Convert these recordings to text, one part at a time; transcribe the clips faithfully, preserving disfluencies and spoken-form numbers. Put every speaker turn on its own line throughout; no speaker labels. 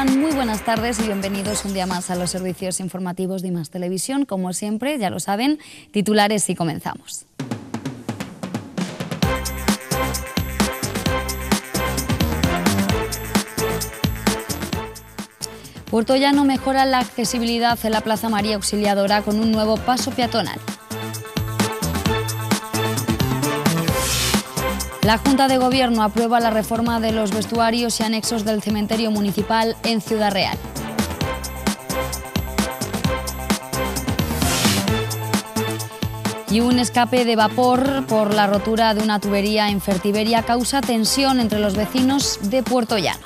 tal? Muy buenas tardes y bienvenidos un día más a los servicios informativos de I más Televisión. Como siempre, ya lo saben, titulares y comenzamos. Puertollano mejora la accesibilidad en la Plaza María Auxiliadora con un nuevo paso peatonal. La Junta de Gobierno aprueba la reforma de los vestuarios y anexos del cementerio municipal en Ciudad Real. Y un escape de vapor por la rotura de una tubería en Fertiberia causa tensión entre los vecinos de Puertollano.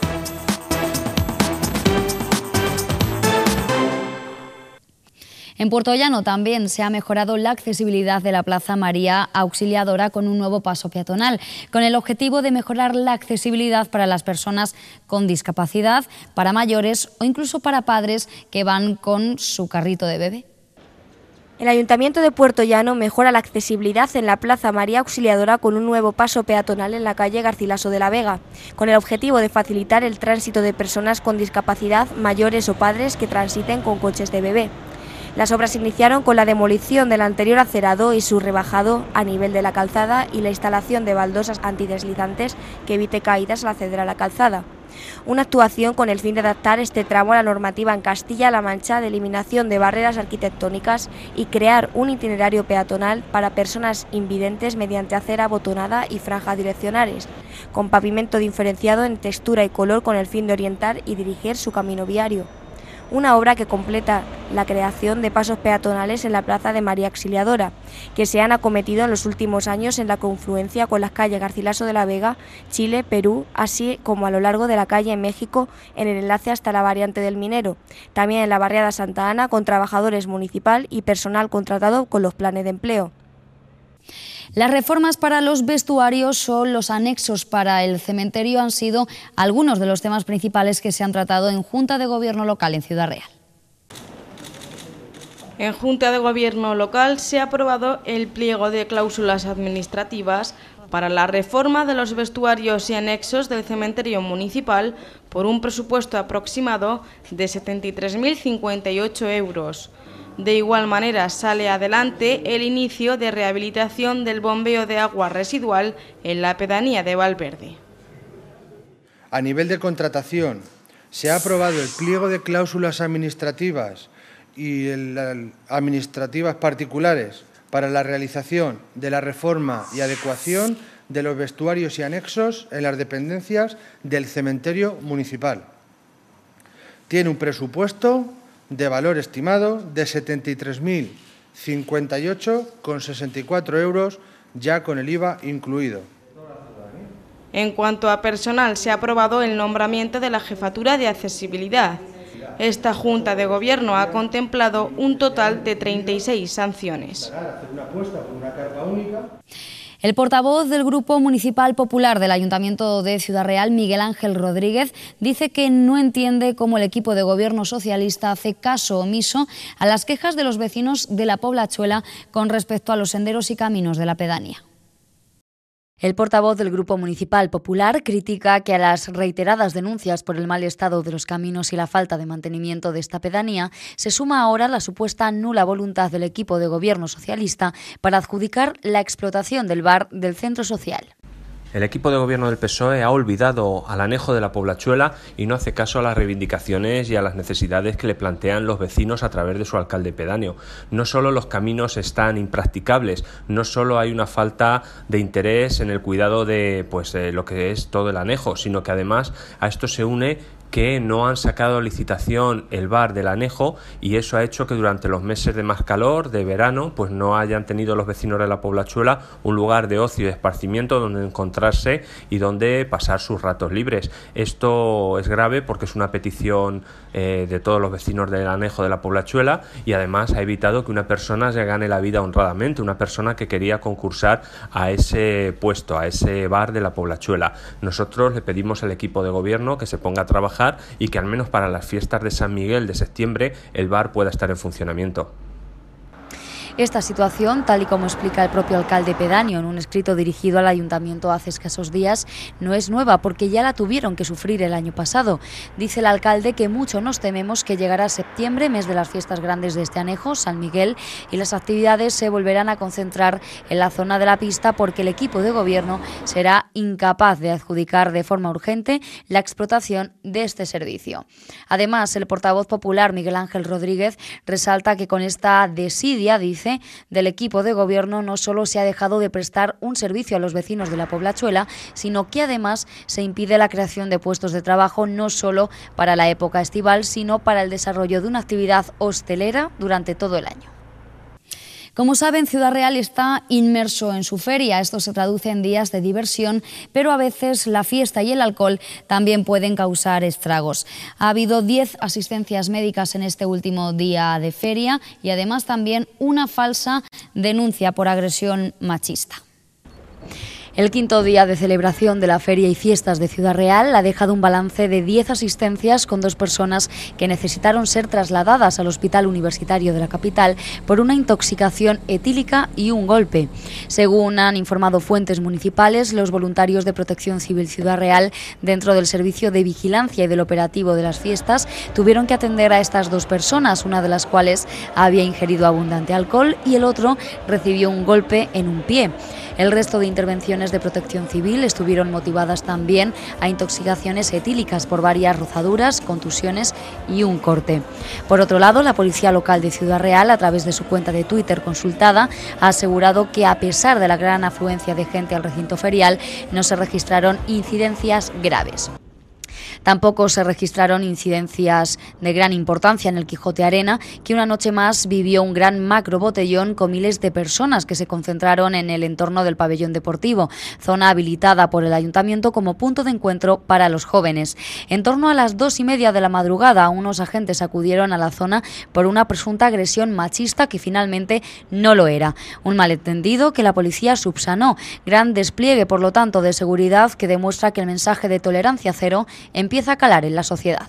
En Puertollano también se ha mejorado la accesibilidad de la Plaza María Auxiliadora con un nuevo paso peatonal, con el objetivo de mejorar la accesibilidad para las personas con discapacidad, para mayores o incluso para padres que van con su carrito de bebé.
El Ayuntamiento de Puertollano mejora la accesibilidad en la Plaza María Auxiliadora con un nuevo paso peatonal en la calle Garcilaso de la Vega, con el objetivo de facilitar el tránsito de personas con discapacidad, mayores o padres que transiten con coches de bebé. Las obras se iniciaron con la demolición del anterior acerado y su rebajado a nivel de la calzada y la instalación de baldosas antideslizantes que evite caídas al acceder a la calzada. Una actuación con el fin de adaptar este tramo a la normativa en Castilla-La Mancha de eliminación de barreras arquitectónicas y crear un itinerario peatonal para personas invidentes mediante acera abotonada y franjas direccionales, con pavimento diferenciado en textura y color con el fin de orientar y dirigir su camino viario. Una obra que completa la creación de pasos peatonales en la Plaza de María Auxiliadora, que se han acometido en los últimos años en la confluencia con las calles Garcilaso de la Vega, Chile, Perú, así como a lo largo de la calle en México en el enlace hasta la variante del Minero, también en la barriada Santa Ana con trabajadores municipal y personal contratado con los planes de empleo.
Las reformas para los vestuarios o los anexos para el cementerio han sido algunos de los temas principales que se han tratado en Junta de Gobierno local en Ciudad Real.
En Junta de Gobierno local se ha aprobado el pliego de cláusulas administrativas para la reforma de los vestuarios y anexos del cementerio municipal por un presupuesto aproximado de setenta y tres mil cincuenta y ocho euros. De igual manera sale adelante el inicio de rehabilitación del bombeo de agua residual en la pedanía de Valverde.
A nivel de contratación, se ha aprobado el pliego de cláusulas administrativas y el, administrativas particulares para la realización de la reforma y adecuación de los vestuarios y anexos en las dependencias del cementerio municipal. Tiene un presupuesto de valor estimado de setenta y tres mil cincuenta y ocho coma sesenta y cuatro euros, ya con el I V A incluido.
En cuanto a personal, se ha aprobado el nombramiento de la Jefatura de Accesibilidad. Esta Junta de Gobierno ha contemplado un total de treinta y seis sanciones.
El portavoz del Grupo Municipal Popular del Ayuntamiento de Ciudad Real, Miguel Ángel Rodríguez, dice que no entiende cómo el equipo de gobierno socialista hace caso omiso a las quejas de los vecinos de la Poblachuela con respecto a los senderos y caminos de la pedanía. El portavoz del Grupo Municipal Popular critica que a las reiteradas denuncias por el mal estado de los caminos y la falta de mantenimiento de esta pedanía se suma ahora la supuesta nula voluntad del equipo de gobierno socialista para adjudicar la explotación del bar del centro social.
El equipo de gobierno del P S O E ha olvidado al anejo de la Poblachuela y no hace caso a las reivindicaciones y a las necesidades que le plantean los vecinos a través de su alcalde pedáneo. No solo los caminos están impracticables, no solo hay una falta de interés en el cuidado de pues, eh, lo que es todo el anejo, sino que además a esto se une que no han sacado a licitación el bar del anejo y eso ha hecho que durante los meses de más calor, de verano, pues no hayan tenido los vecinos de la Poblachuela un lugar de ocio y de esparcimiento donde encontrarse y donde pasar sus ratos libres. Esto es grave porque es una petición eh, de todos los vecinos del anejo de la Poblachuela y además ha evitado que una persona se gane la vida honradamente, una persona que quería concursar a ese puesto, a ese bar de la Poblachuela. Nosotros le pedimos al equipo de gobierno que se ponga a trabajar y que al menos para las fiestas de San Miguel de septiembre el bar pueda estar en funcionamiento.
Esta situación, tal y como explica el propio alcalde pedáneo en un escrito dirigido al ayuntamiento hace escasos días, no es nueva porque ya la tuvieron que sufrir el año pasado. Dice el alcalde que mucho nos tememos que llegará septiembre, mes de las fiestas grandes de este anejo, San Miguel, y las actividades se volverán a concentrar en la zona de la pista porque el equipo de gobierno será incapaz de adjudicar de forma urgente la explotación de este servicio. Además, el portavoz popular Miguel Ángel Rodríguez resalta que con esta desidia, dice, del equipo de gobierno no solo se ha dejado de prestar un servicio a los vecinos de la Poblachuela, sino que además se impide la creación de puestos de trabajo no solo para la época estival, sino para el desarrollo de una actividad hostelera durante todo el año. Como saben, Ciudad Real está inmerso en su feria. Esto se traduce en días de diversión, pero a veces la fiesta y el alcohol también pueden causar estragos. Ha habido diez asistencias médicas en este último día de feria y además también una falsa denuncia por agresión machista. El quinto día de celebración de la Feria y Fiestas de Ciudad Real ha dejado un balance de diez asistencias con dos personas que necesitaron ser trasladadas al Hospital Universitario de la capital por una intoxicación etílica y un golpe. Según han informado fuentes municipales, los voluntarios de Protección Civil Ciudad Real, dentro del servicio de vigilancia y del operativo de las fiestas, tuvieron que atender a estas dos personas, una de las cuales había ingerido abundante alcohol y el otro recibió un golpe en un pie. El resto de intervenciones de Protección Civil estuvieron motivadas también a intoxicaciones etílicas por varias rozaduras, contusiones y un corte. Por otro lado, la Policía Local de Ciudad Real, a través de su cuenta de Twitter consultada, ha asegurado que a pesar de la gran afluencia de gente al recinto ferial, no se registraron incidencias graves. Tampoco se registraron incidencias de gran importancia en el Quijote Arena, que una noche más vivió un gran macro botellón con miles de personas que se concentraron en el entorno del pabellón deportivo, zona habilitada por el ayuntamiento como punto de encuentro para los jóvenes. En torno a las dos y media de la madrugada, unos agentes acudieron a la zona por una presunta agresión machista que finalmente no lo era. Un malentendido que la policía subsanó. Gran despliegue, por lo tanto, de seguridad que demuestra que el mensaje de tolerancia cero empieza a calar en la sociedad.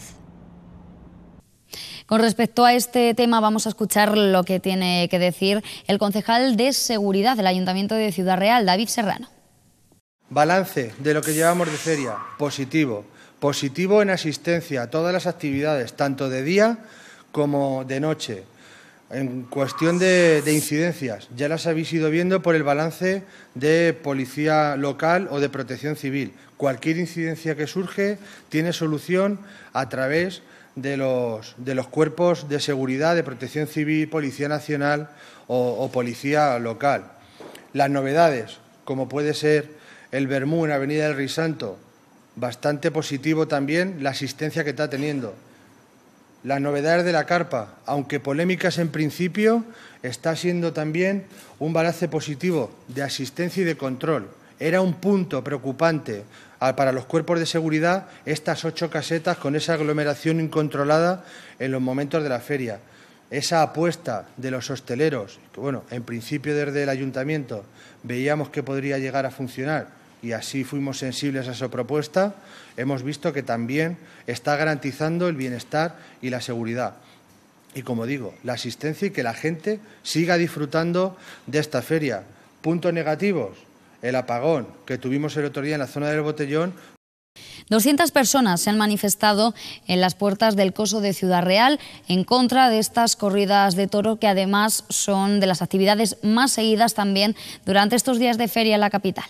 Con respecto a este tema vamos a escuchar lo que tiene que decir el concejal de Seguridad del Ayuntamiento de Ciudad Real, David Serrano.
Balance de lo que llevamos de feria, positivo. Positivo en asistencia a todas las actividades, tanto de día como de noche. En cuestión de, de incidencias, ya las habéis ido viendo por el balance de Policía Local o de Protección Civil. Cualquier incidencia que surge tiene solución a través de los, de los cuerpos de seguridad, de Protección Civil, Policía Nacional o, o Policía Local. Las novedades, como puede ser el Bermú en Avenida del Risanto, bastante positivo también la asistencia que está teniendo. Las novedades de la carpa, aunque polémicas en principio, está siendo también un balance positivo de asistencia y de control. Era un punto preocupante para los cuerpos de seguridad estas ocho casetas con esa aglomeración incontrolada en los momentos de la feria. Esa apuesta de los hosteleros, que bueno, en principio desde el ayuntamiento veíamos que podría llegar a funcionar, y así fuimos sensibles a esa propuesta, hemos visto que también está garantizando el bienestar y la seguridad. Y como digo, la asistencia y que la gente siga disfrutando de esta feria. Puntos negativos, el apagón que tuvimos el otro día en la zona del Botellón.
doscientas personas se han manifestado en las puertas del Coso de Ciudad Real en contra de estas corridas de toro, que además son de las actividades más seguidas también durante estos días de feria en la capital.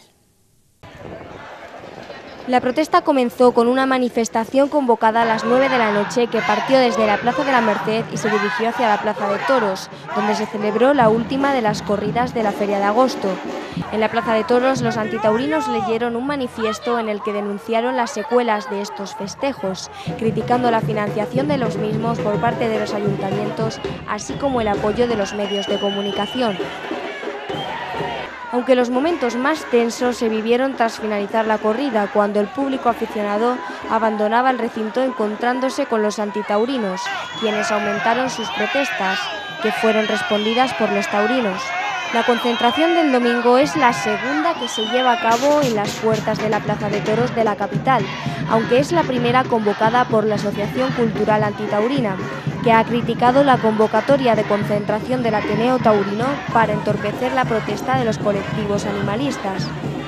La protesta comenzó con una manifestación convocada a las nueve de la noche que partió desde la Plaza de la Merced y se dirigió hacia la Plaza de Toros, donde se celebró la última de las corridas de la Feria de Agosto. En la Plaza de Toros, los antitaurinos leyeron un manifiesto en el que denunciaron las secuelas de estos festejos, criticando la financiación de los mismos por parte de los ayuntamientos, así como el apoyo de los medios de comunicación. Aunque los momentos más tensos se vivieron tras finalizar la corrida, cuando el público aficionado abandonaba el recinto encontrándose con los antitaurinos, quienes aumentaron sus protestas, que fueron respondidas por los taurinos. La concentración del domingo es la segunda que se lleva a cabo en las puertas de la Plaza de Toros de la capital, aunque es la primera convocada por la Asociación Cultural Antitaurina, que ha criticado la convocatoria de concentración del Ateneo Taurino para entorpecer la protesta de los colectivos animalistas.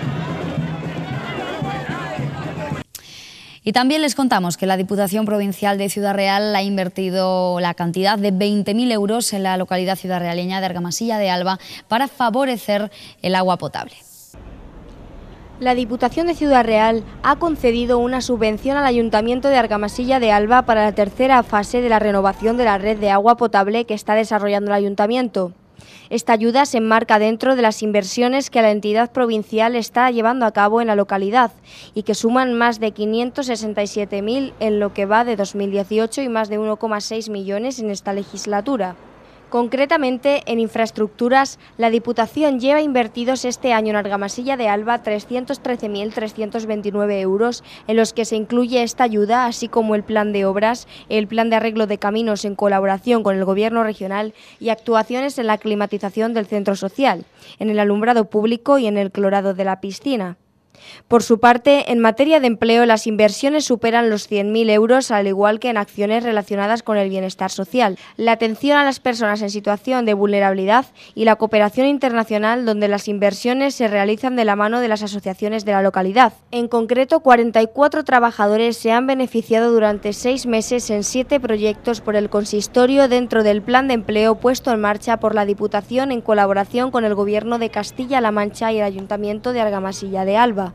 Y también les contamos que la Diputación Provincial de Ciudad Real ha invertido la cantidad de veinte mil euros en la localidad ciudadrealeña de Argamasilla de Alba para favorecer el agua potable.
La Diputación de Ciudad Real ha concedido una subvención al Ayuntamiento de Argamasilla de Alba para la tercera fase de la renovación de la red de agua potable que está desarrollando el Ayuntamiento. Esta ayuda se enmarca dentro de las inversiones que la entidad provincial está llevando a cabo en la localidad y que suman más de quinientos sesenta y siete mil en lo que va de dos mil dieciocho y más de uno coma seis millones en esta legislatura. Concretamente, en infraestructuras, la Diputación lleva invertidos este año en Argamasilla de Alba trescientos trece mil trescientos veintinueve euros, en los que se incluye esta ayuda, así como el plan de obras, el plan de arreglo de caminos en colaboración con el Gobierno regional y actuaciones en la climatización del centro social, en el alumbrado público y en el clorado de la piscina. Por su parte, en materia de empleo, las inversiones superan los cien mil euros, al igual que en acciones relacionadas con el bienestar social, la atención a las personas en situación de vulnerabilidad y la cooperación internacional, donde las inversiones se realizan de la mano de las asociaciones de la localidad. En concreto, cuarenta y cuatro trabajadores se han beneficiado durante seis meses en siete proyectos por el consistorio dentro del plan de empleo puesto en marcha por la Diputación en colaboración con el Gobierno de Castilla-La Mancha y el Ayuntamiento de Argamasilla de Alba.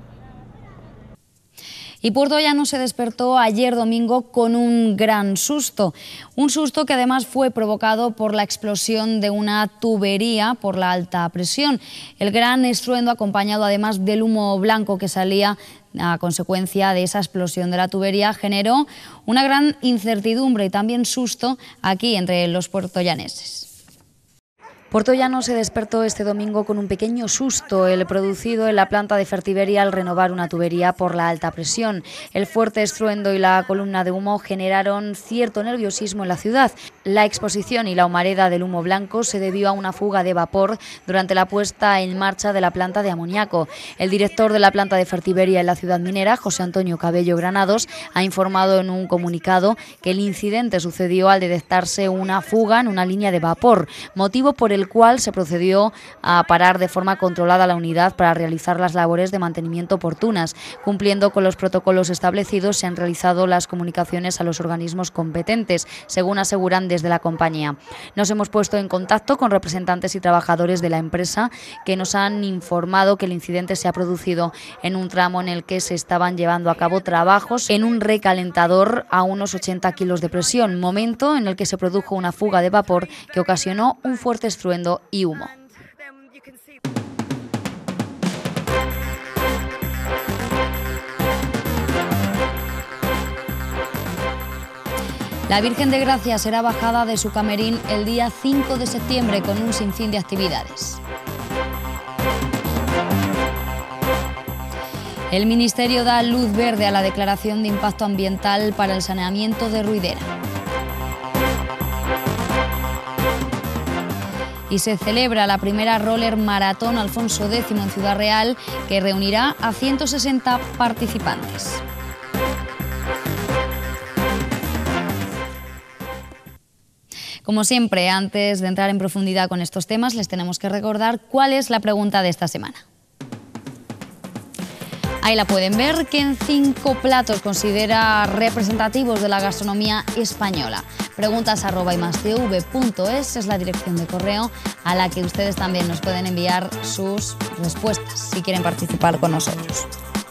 Y Puerto Llano se despertó ayer domingo con un gran susto, un susto que además fue provocado por la explosión de una tubería por la alta presión. El gran estruendo, acompañado además del humo blanco que salía a consecuencia de esa explosión de la tubería, generó una gran incertidumbre y también susto aquí entre los puertollaneses. Puerto Llano se despertó este domingo con un pequeño susto, el producido en la planta de Fertiberia al renovar una tubería por la alta presión. El fuerte estruendo y la columna de humo generaron cierto nerviosismo en la ciudad. La exposición y la humareda del humo blanco se debió a una fuga de vapor durante la puesta en marcha de la planta de amoníaco. El director de la planta de Fertiberia en la ciudad minera, José Antonio Cabello Granados, ha informado en un comunicado que el incidente sucedió al detectarse una fuga en una línea de vapor, motivo por el el cual se procedió a parar de forma controlada la unidad para realizar las labores de mantenimiento oportunas. Cumpliendo con los protocolos establecidos, se han realizado las comunicaciones a los organismos competentes, según aseguran desde la compañía. Nos hemos puesto en contacto con representantes y trabajadores de la empresa que nos han informado que el incidente se ha producido en un tramo en el que se estaban llevando a cabo trabajos en un recalentador a unos ochenta kilos de presión, momento en el que se produjo una fuga de vapor que ocasionó un fuerte estruendo y humo. La Virgen de Gracia será bajada de su camerín el día cinco de septiembre con un sinfín de actividades. El Ministerio da luz verde a la declaración de impacto ambiental para el saneamiento de Ruidera. Y se celebra la primera Roller Maratón Alfonso X en Ciudad Real, que reunirá a ciento sesenta participantes. Como siempre, antes de entrar en profundidad con estos temas, les tenemos que recordar cuál es la pregunta de esta semana. Ahí la pueden ver, que en cinco platos considera representativos de la gastronomía española. Preguntas arroba imastv punto es es la dirección de correo a la que ustedes también nos pueden enviar sus respuestas si quieren participar con nosotros.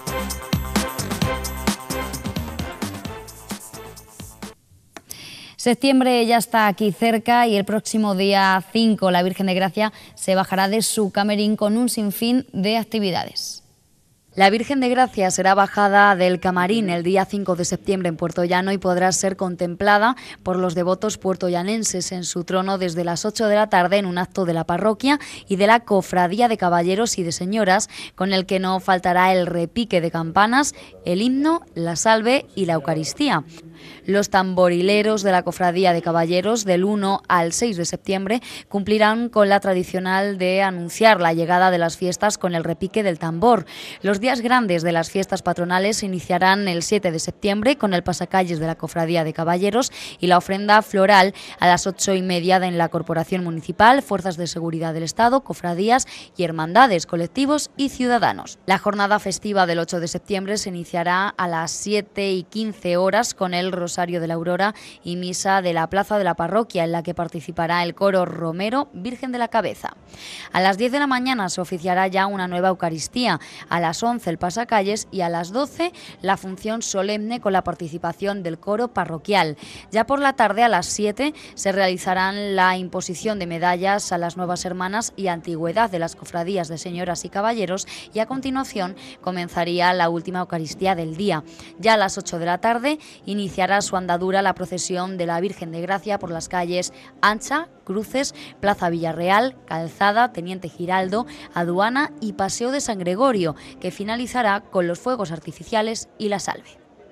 Septiembre ya está aquí cerca y el próximo día cinco la Virgen de Gracia se bajará de su camerín con un sinfín de actividades. La Virgen de Gracia será bajada del camarín el día cinco de septiembre en Puerto Llano y podrá ser contemplada por los devotos puertollanenses en su trono desde las ocho de la tarde en un acto de la parroquia y de la Cofradía de Caballeros y de Señoras, con el que no faltará el repique de campanas, el himno, la salve y la Eucaristía. Los tamborileros de la Cofradía de Caballeros del uno al seis de septiembre cumplirán con la tradicional de anunciar la llegada de las fiestas con el repique del tambor. Los días Los días grandes de las fiestas patronales se iniciarán el siete de septiembre con el pasacalles de la Cofradía de Caballeros y la ofrenda floral a las ocho y media en la Corporación Municipal, Fuerzas de Seguridad del Estado, cofradías y hermandades, colectivos y ciudadanos. La jornada festiva del ocho de septiembre se iniciará a las siete y quince horas con el Rosario de la Aurora y misa de la plaza de la parroquia, en la que participará el coro Romero Virgen de la Cabeza. A las diez de la mañana se oficiará ya una nueva Eucaristía, a las once el pasacalles y a las doce la función solemne con la participación del coro parroquial. Ya por la tarde, a las siete, se realizarán la imposición de medallas a las nuevas hermanas y antigüedad de las cofradías de señoras y caballeros, y a continuación comenzaría la última Eucaristía del día. Ya a las ocho de la tarde iniciará su andadura la procesión de la Virgen de Gracia por las calles Ancha, Cruces, Plaza Villarreal, Calzada, Teniente Giraldo, Aduana y Paseo de San Gregorio, que finalizará con los fuegos artificiales y la salve.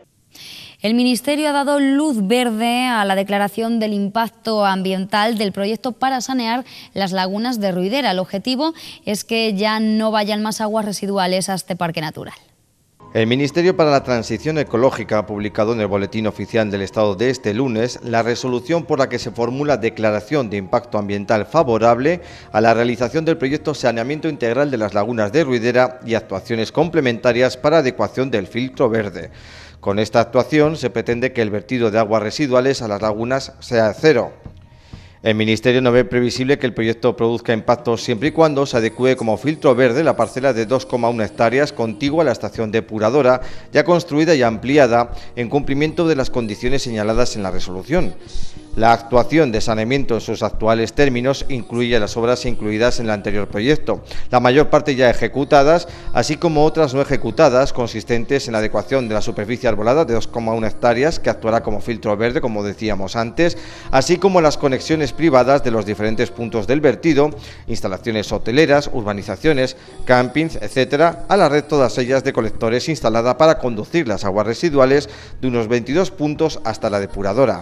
El Ministerio ha dado luz verde a la declaración del impacto ambiental del proyecto para sanear las lagunas de Ruidera. El objetivo es que ya no vayan más aguas residuales a este parque natural.
El Ministerio para la Transición Ecológica ha publicado en el Boletín Oficial del Estado de este lunes la resolución por la que se formula declaración de impacto ambiental favorable a la realización del proyecto Saneamiento Integral de las Lagunas de Ruidera y actuaciones complementarias para adecuación del filtro verde. Con esta actuación se pretende que el vertido de aguas residuales a las lagunas sea cero. El Ministerio no ve previsible que el proyecto produzca impactos siempre y cuando se adecúe como filtro verde la parcela de dos coma uno hectáreas contigua a la estación depuradora, ya construida y ampliada en cumplimiento de las condiciones señaladas en la resolución. La actuación de saneamiento en sus actuales términos incluye las obras incluidas en el anterior proyecto, la mayor parte ya ejecutadas, así como otras no ejecutadas, consistentes en la adecuación de la superficie arbolada de dos coma uno hectáreas, que actuará como filtro verde, como decíamos antes, así como las conexiones privadas de los diferentes puntos del vertido, instalaciones hoteleras, urbanizaciones, campings, etcétera, a la red todas ellas de colectores instalada para conducir las aguas residuales de unos veintidós puntos hasta la depuradora.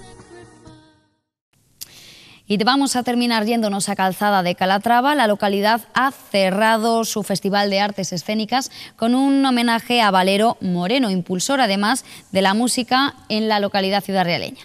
Y vamos a terminar yéndonos a Calzada de Calatrava. La localidad ha cerrado su Festival de Artes Escénicas con un homenaje a Valero Moreno, impulsor además de la música en la localidad ciudadrealeña.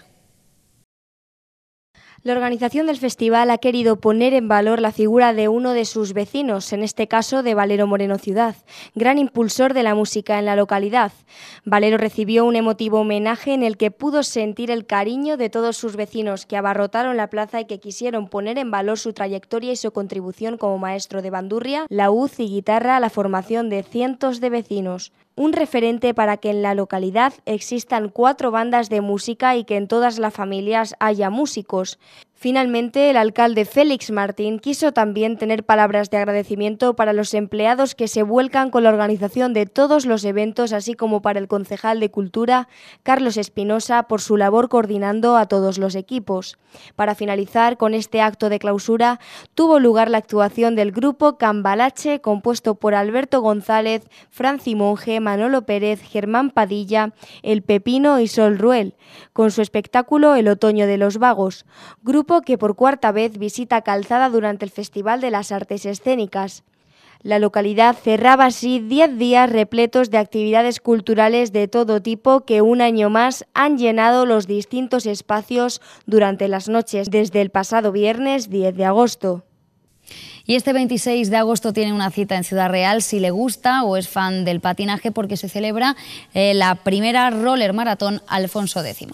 La organización del festival ha querido poner en valor la figura de uno de sus vecinos, en este caso de Valero Moreno Ciudad, gran impulsor de la música en la localidad. Valero recibió un emotivo homenaje en el que pudo sentir el cariño de todos sus vecinos que abarrotaron la plaza y que quisieron poner en valor su trayectoria y su contribución como maestro de bandurria, laúd y guitarra a la formación de cientos de vecinos. Un referente para que en la localidad existan cuatro bandas de música y que en todas las familias haya músicos. Finalmente, el alcalde Félix Martín quiso también tener palabras de agradecimiento para los empleados que se vuelcan con la organización de todos los eventos, así como para el concejal de Cultura, Carlos Espinosa, por su labor coordinando a todos los equipos. Para finalizar con este acto de clausura, tuvo lugar la actuación del grupo Cambalache, compuesto por Alberto González, Franci Monge, Manolo Pérez, Germán Padilla, El Pepino y Sol Ruel, con su espectáculo El Otoño de los Vagos, grupo que por cuarta vez visita Calzada durante el Festival de las Artes Escénicas. La localidad cerraba así diez días repletos de actividades culturales de todo tipo que un año más han llenado los distintos espacios durante las noches desde el pasado viernes diez de agosto.
Y este veintiséis de agosto tiene una cita en Ciudad Real si le gusta o es fan del patinaje, porque se celebra eh, la primera Roller Maratón Alfonso X.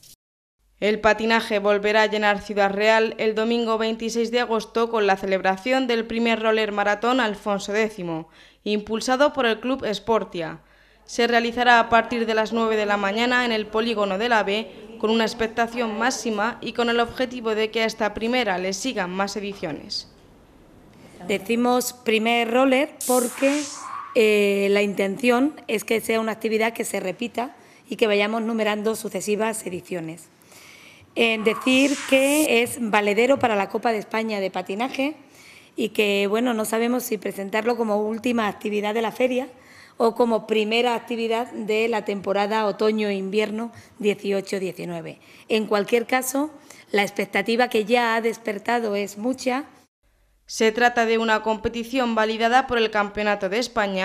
El patinaje volverá a llenar Ciudad Real el domingo veintiséis de agosto con la celebración del primer Roller Maratón Alfonso X, impulsado por el Club Sportia. Se realizará a partir de las nueve de la mañana en el polígono del AVE, con una expectación máxima y con el objetivo de que a esta primera le sigan más ediciones.
Decimos primer roller porque eh, la intención es que sea una actividad que se repita y que vayamos numerando sucesivas ediciones. En decir que es valedero para la Copa de España de patinaje y que, bueno, no sabemos si presentarlo como última actividad de la feria o como primera actividad de la temporada otoño-invierno dieciocho diecinueve. En cualquier caso, la expectativa que ya ha despertado es mucha.
Se trata de una competición validada por el Campeonato de España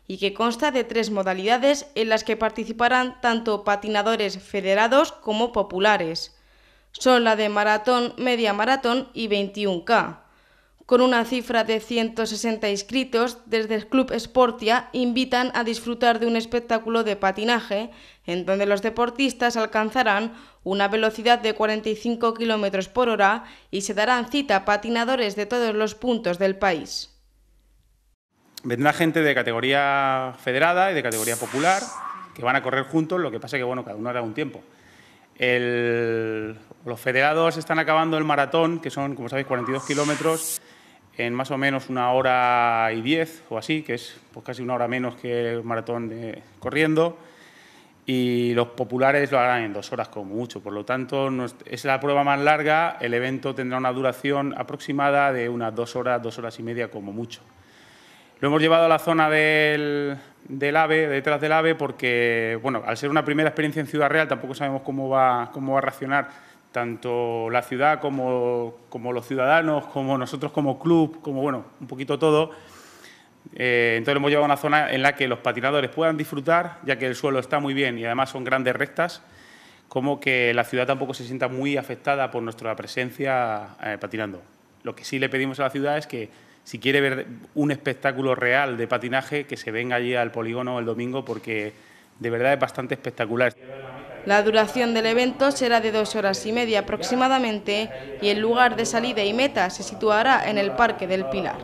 y que consta de tres modalidades en las que participarán tanto patinadores federados como populares. Son la de maratón, media maratón y veintiuno K. Con una cifra de ciento sesenta inscritos, desde el Club Sportia invitan a disfrutar de un espectáculo de patinaje, en donde los deportistas alcanzarán una velocidad de cuarenta y cinco kilómetros por hora y se darán cita a patinadores de todos los puntos del país.
Vendrá gente de categoría federada y de categoría popular, que van a correr juntos, lo que pasa es que bueno, cada uno hará un tiempo. El, los federados están acabando el maratón, que son, como sabéis, cuarenta y dos kilómetros, en más o menos una hora y diez o así, que es pues, casi una hora menos que el maratón de, corriendo, y los populares lo harán en dos horas como mucho. Por lo tanto, no es, es la prueba más larga, el evento tendrá una duración aproximada de unas dos horas, dos horas y media como mucho. Lo hemos llevado a la zona del, del AVE, detrás del AVE, porque, bueno, al ser una primera experiencia en Ciudad Real, tampoco sabemos cómo va, cómo va a reaccionar tanto la ciudad como, como los ciudadanos, como nosotros como club, como, bueno, un poquito todo. Eh, entonces, lo hemos llevado a una zona en la que los patinadores puedan disfrutar, ya que el suelo está muy bien y además son grandes rectas, como que la ciudad tampoco se sienta muy afectada por nuestra presencia eh, patinando. Lo que sí le pedimos a la ciudad es que, si quiere ver un espectáculo real de patinaje, que se venga allí al polígono el domingo, porque de verdad es bastante espectacular.
La duración del evento será de dos horas y media aproximadamente y el lugar de salida y meta se situará en el Parque del Pilar.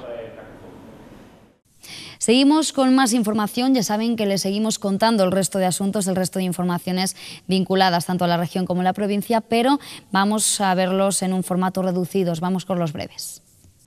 Seguimos con más información, ya saben que les seguimos contando el resto de asuntos, el resto de informaciones vinculadas tanto a la región como a la provincia, pero vamos a verlos en un formato reducido, vamos con los breves.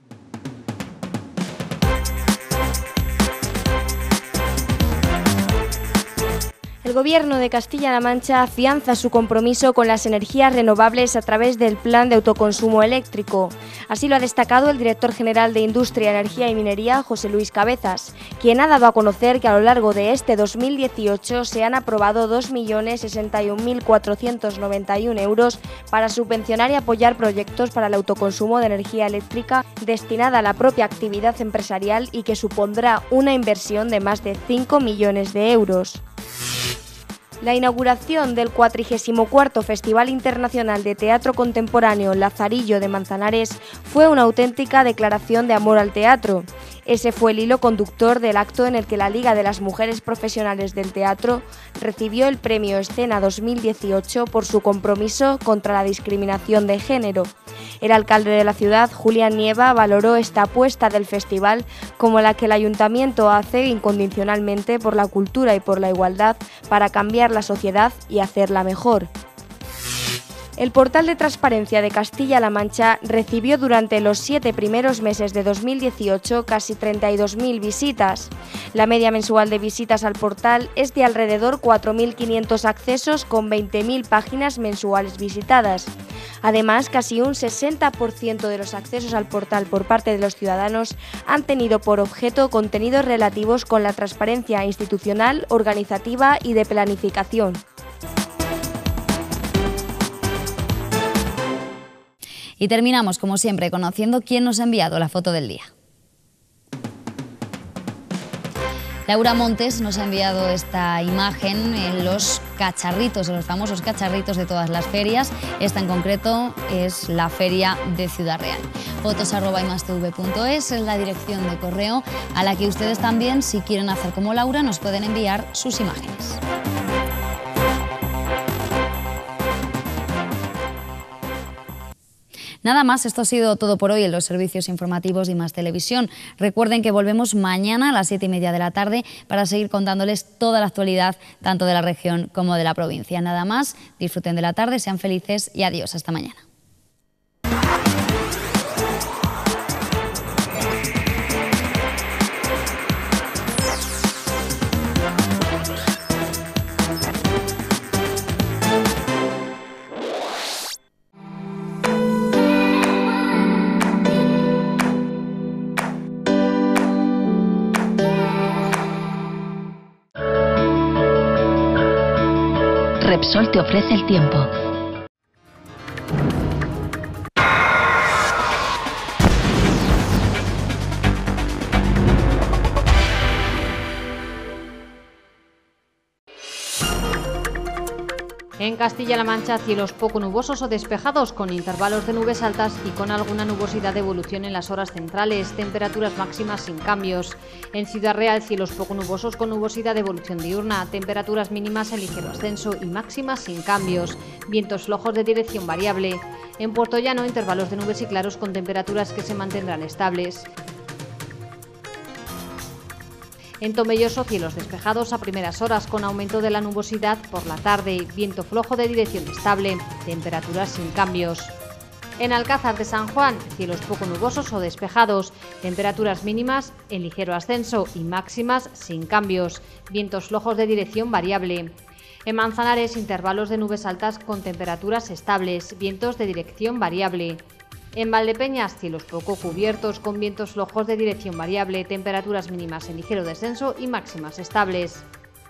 El Gobierno de Castilla-La Mancha afianza su compromiso con las energías renovables a través del Plan de Autoconsumo Eléctrico. Así lo ha destacado el director general de Industria, Energía y Minería, José Luis Cabezas, quien ha dado a conocer que a lo largo de este dos mil dieciocho se han aprobado dos millones sesenta y un mil cuatrocientos noventa y uno euros para subvencionar y apoyar proyectos para el autoconsumo de energía eléctrica destinada a la propia actividad empresarial y que supondrá una inversión de más de cinco millones de euros. La inauguración del cuatrigésimo cuarto Festival Internacional de Teatro Contemporáneo Lazarillo de Manzanares fue una auténtica declaración de amor al teatro. Ese fue el hilo conductor del acto en el que la Liga de las Mujeres Profesionales del Teatro recibió el Premio Escena dos mil dieciocho por su compromiso contra la discriminación de género. El alcalde de la ciudad, Julián Nieva, valoró esta apuesta del festival como la que el ayuntamiento hace incondicionalmente por la cultura y por la igualdad para cambiar la sociedad y hacerla mejor. El portal de transparencia de Castilla-La Mancha recibió durante los siete primeros meses de dos mil dieciocho casi treinta y dos mil visitas. La media mensual de visitas al portal es de alrededor cuatro mil quinientos accesos con veinte mil páginas mensuales visitadas. Además, casi un sesenta por ciento de los accesos al portal por parte de los ciudadanos han tenido por objeto contenidos relativos con la transparencia institucional, organizativa y de planificación.
Y terminamos, como siempre, conociendo quién nos ha enviado la foto del día. Laura Montes nos ha enviado esta imagen en los cacharritos, en los famosos cacharritos de todas las ferias. Esta en concreto es la feria de Ciudad Real. fotos arroba i más te ve punto es es la dirección de correo a la que ustedes también, si quieren hacer como Laura, nos pueden enviar sus imágenes. Nada más, esto ha sido todo por hoy en los servicios informativos de I más Televisión. Recuerden que volvemos mañana a las siete y media de la tarde para seguir contándoles toda la actualidad, tanto de la región como de la provincia. Nada más, disfruten de la tarde, sean felices y adiós, hasta mañana.
Repsol te ofrece el tiempo.
En Castilla-La Mancha, cielos poco nubosos o despejados, con intervalos de nubes altas y con alguna nubosidad de evolución en las horas centrales, temperaturas máximas sin cambios. En Ciudad Real, cielos poco nubosos con nubosidad de evolución diurna, temperaturas mínimas en ligero ascenso y máximas sin cambios, vientos flojos de dirección variable. En Puerto Llano, intervalos de nubes y claros con temperaturas que se mantendrán estables. En Tomelloso, cielos despejados a primeras horas con aumento de la nubosidad por la tarde, viento flojo de dirección estable, temperaturas sin cambios. En Alcázar de San Juan, cielos poco nubosos o despejados, temperaturas mínimas en ligero ascenso y máximas sin cambios, vientos flojos de dirección variable. En Manzanares, intervalos de nubes altas con temperaturas estables, vientos de dirección variable. En Valdepeñas, cielos poco cubiertos con vientos flojos de dirección variable, temperaturas mínimas en ligero descenso y máximas estables.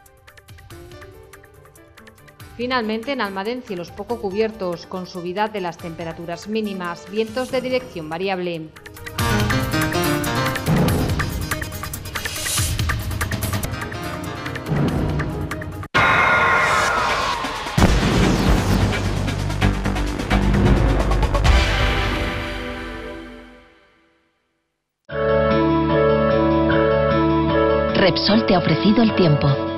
Finalmente, en Almadén, cielos poco cubiertos con subida de las temperaturas mínimas, vientos de dirección variable.
Repsol te ha ofrecido el tiempo.